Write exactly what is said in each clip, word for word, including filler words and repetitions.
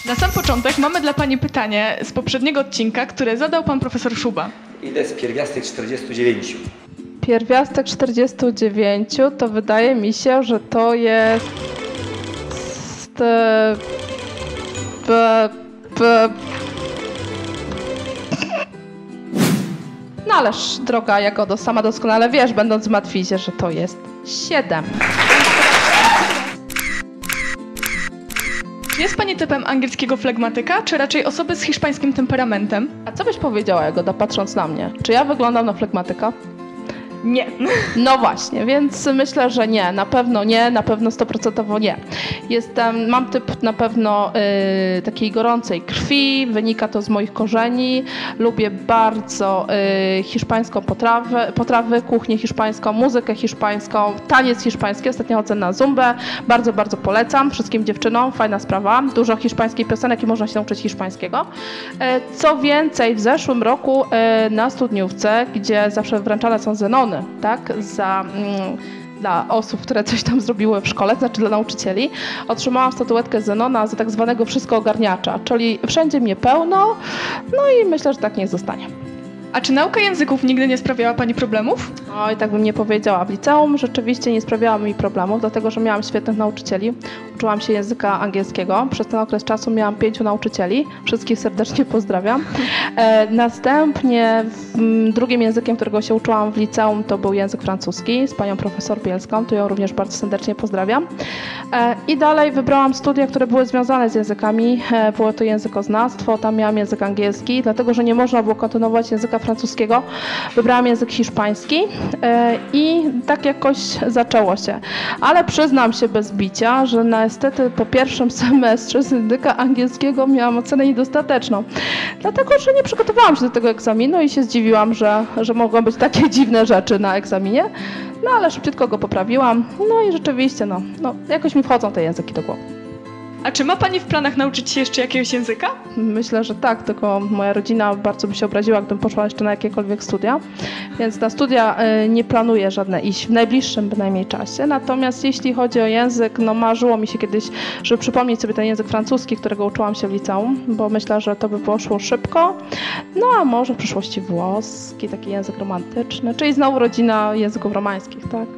Na sam początek mamy dla pani pytanie z poprzedniego odcinka, które zadał pan profesor Szuba. Ile jest pierwiastek czterdziestu dziewięciu? Pierwiastek czterdziestu dziewięciu to wydaje mi się, że to jest... Te... B... B... No ależ, droga Jagodo, sama doskonale wiesz, będąc w matwizie, że to jest siedem. Jest pani typem angielskiego flegmatyka, czy raczej osoby z hiszpańskim temperamentem? A co byś powiedziała, Jagoda, patrząc na mnie? Czy ja wyglądam na flegmatyka? Nie. No właśnie, więc myślę, że nie, na pewno nie, na pewno stuprocentowo nie. Jestem, mam typ na pewno y, takiej gorącej krwi, wynika to z moich korzeni. Lubię bardzo y, hiszpańską potrawę, potrawy, kuchnię hiszpańską, muzykę hiszpańską, taniec hiszpański. Ostatnio chodzę na zumbę, bardzo, bardzo polecam wszystkim dziewczynom, fajna sprawa. Dużo hiszpańskich piosenek i można się nauczyć hiszpańskiego. Y, co więcej, w zeszłym roku y, na studniówce, gdzie zawsze wręczane są zenony, tak, za, mm, dla osób, które coś tam zrobiły w szkole, znaczy dla nauczycieli, otrzymałam statuetkę Zenona za tak zwanego wszystko ogarniacza, czyli wszędzie mnie pełno, no i myślę, że tak nie zostanie. A czy nauka języków nigdy nie sprawiała pani problemów? Oj, tak bym nie powiedziała. W liceum rzeczywiście nie sprawiała mi problemów, dlatego że miałam świetnych nauczycieli. Uczyłam się języka angielskiego. Przez ten okres czasu miałam pięciu nauczycieli. Wszystkich serdecznie pozdrawiam. E, następnie m, drugim językiem, którego się uczyłam w liceum, to był język francuski z panią profesor Bielską. Tu ją również bardzo serdecznie pozdrawiam. E, I dalej wybrałam studia, które były związane z językami. E, było to językoznawstwo, tam miałam język angielski, dlatego że nie można było kontynuować języka francuskiego. Wybrałam język hiszpański e, i tak jakoś zaczęło się. Ale przyznam się bez bicia, że niestety po pierwszym semestrze z języka angielskiego miałam ocenę niedostateczną. Dlatego, że nie przygotowałam się do tego egzaminu i się zdziwiłam, że, że mogą być takie dziwne rzeczy na egzaminie. No ale szybciutko go poprawiłam. No i rzeczywiście, no, no jakoś mi wchodzą te języki do głowy. A czy ma pani w planach nauczyć się jeszcze jakiegoś języka? Myślę, że tak, tylko moja rodzina bardzo by się obraziła, gdybym poszła jeszcze na jakiekolwiek studia, więc na studia nie planuję żadne iść w najbliższym bynajmniej czasie. Natomiast jeśli chodzi o język, no marzyło mi się kiedyś, żeby przypomnieć sobie ten język francuski, którego uczyłam się w liceum, bo myślę, że to by poszło szybko. No a może w przyszłości włoski, taki język romantyczny, czyli znowu rodzina języków romańskich, tak?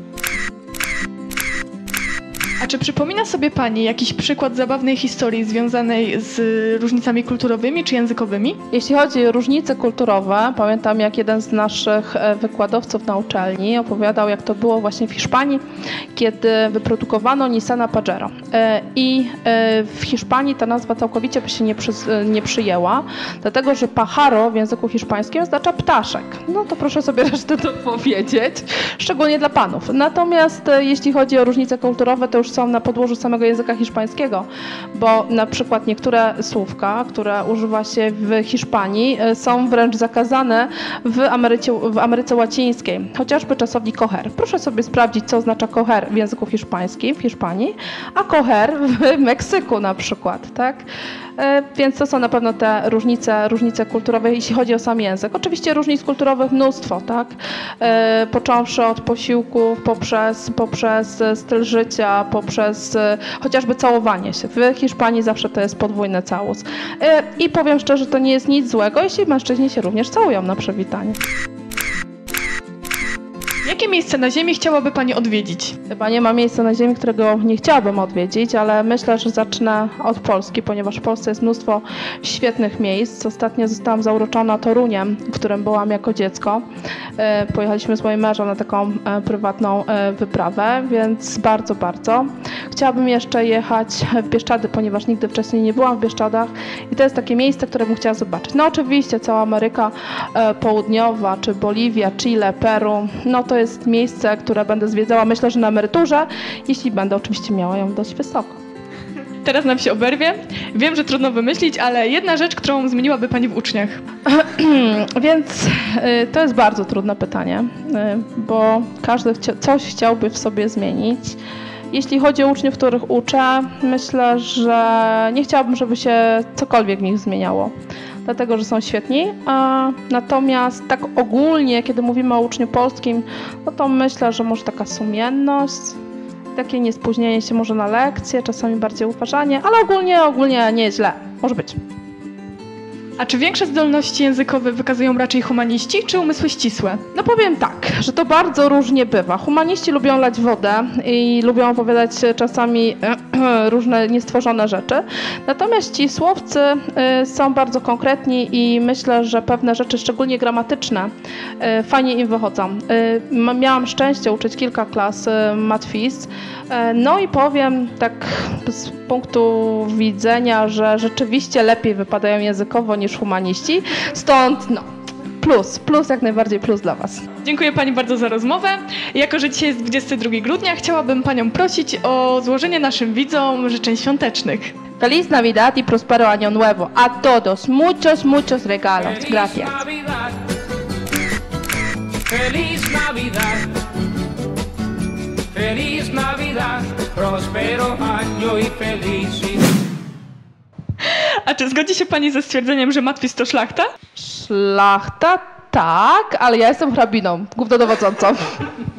A czy przypomina sobie pani jakiś przykład zabawnej historii związanej z różnicami kulturowymi czy językowymi? Jeśli chodzi o różnice kulturowe, pamiętam jak jeden z naszych wykładowców na uczelni opowiadał, jak to było właśnie w Hiszpanii, kiedy wyprodukowano Nissana Pajero. I w Hiszpanii ta nazwa całkowicie by się nie, przy, nie przyjęła, dlatego że pájaro w języku hiszpańskim oznacza ptaszek. No to proszę sobie resztę dopowiedzieć, szczególnie dla panów. Natomiast jeśli chodzi o różnice kulturowe, to już są na podłożu samego języka hiszpańskiego, bo na przykład niektóre słówka, które używa się w Hiszpanii, są wręcz zakazane w Ameryce, w Ameryce Łacińskiej, chociażby czasownik coger. Proszę sobie sprawdzić, co oznacza coger w języku hiszpańskim w Hiszpanii, a coger w Meksyku na przykład, tak? Więc to są na pewno te różnice, różnice kulturowe, jeśli chodzi o sam język. Oczywiście różnic kulturowych mnóstwo, tak? Począwszy od posiłków, poprzez, poprzez styl życia, poprzez chociażby całowanie się. W Hiszpanii zawsze to jest podwójny całus. I powiem szczerze, to nie jest nic złego, jeśli mężczyźni się również całują na przywitanie. Jakie miejsce na ziemi chciałaby pani odwiedzić? Chyba nie ma miejsca na ziemi, którego nie chciałabym odwiedzić, ale myślę, że zacznę od Polski, ponieważ w Polsce jest mnóstwo świetnych miejsc. Ostatnio zostałam zauroczona Toruniem, w którym byłam jako dziecko. Pojechaliśmy z moim mężem na taką prywatną wyprawę, więc bardzo, bardzo. Chciałabym jeszcze jechać w Bieszczady, ponieważ nigdy wcześniej nie byłam w Bieszczadach i to jest takie miejsce, które bym chciała zobaczyć. No oczywiście cała Ameryka Południowa, czy Boliwia, Chile, Peru, no to jest miejsce, które będę zwiedzała, myślę, że na emeryturze, jeśli będę oczywiście miała ją dość wysoko. Teraz nam się oberwie. Wiem, że trudno wymyślić, ale jedna rzecz, którą zmieniłaby pani w uczniach. Więc y, to jest bardzo trudne pytanie, y, bo każdy chcia- coś chciałby w sobie zmienić. Jeśli chodzi o uczniów, których uczę, myślę, że nie chciałabym, żeby się cokolwiek w nich zmieniało, dlatego że są świetni. A natomiast tak ogólnie, kiedy mówimy o uczniu polskim, no to myślę, że może taka sumienność, takie niespóźnienie się może na lekcje, czasami bardziej uważanie, ale ogólnie, ogólnie nie jest źle. Może być. A czy większe zdolności językowe wykazują raczej humaniści, czy umysły ścisłe? No powiem tak, że to bardzo różnie bywa. Humaniści lubią lać wodę i lubią opowiadać czasami różne niestworzone rzeczy. Natomiast ci słowcy y, są bardzo konkretni i myślę, że pewne rzeczy, szczególnie gramatyczne, y, fajnie im wychodzą. Y, miałam szczęście uczyć kilka klas y, matwiz. Y, no i powiem tak z punktu widzenia, że rzeczywiście lepiej wypadają językowo niż humaniści. Stąd no, plus, plus jak najbardziej plus dla Was. Dziękuję Pani bardzo za rozmowę. Jako że dzisiaj jest dwudziestego drugiego grudnia, chciałabym Panią prosić o złożenie naszym widzom życzeń świątecznych. Feliz Navidad y prospero año nuevo. A todos, muchos, muchos regalos. Gracias. Feliz Navidad, Feliz Navidad, prospero año y felicidad. A czy zgodzi się Pani ze stwierdzeniem, że matwiz to szlachta? Szlachta? Tak, ale ja jestem hrabiną, głównodowodzącą.